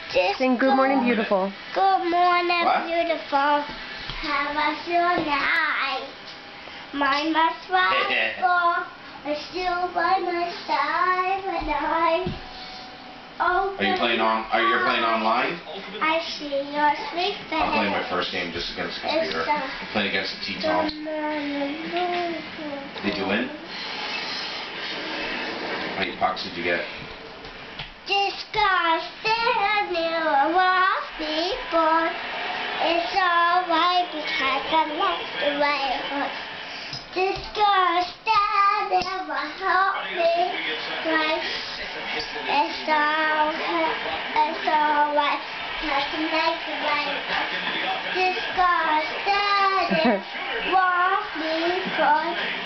Sing Good Morning Beautiful. Good morning, What? beautiful. Have a good night. My must rifle is still by my side when I open. Are you playing online? I see your sweet face. I'm playing my first game just against the computer. I'm playing against the T-Toms. Did you win? How many pucks did you get? Disgusting, new was before. It's alright because I love the way it was. Disgusting, never help me. Like, it's alright because I make the right. Disgusting, was before.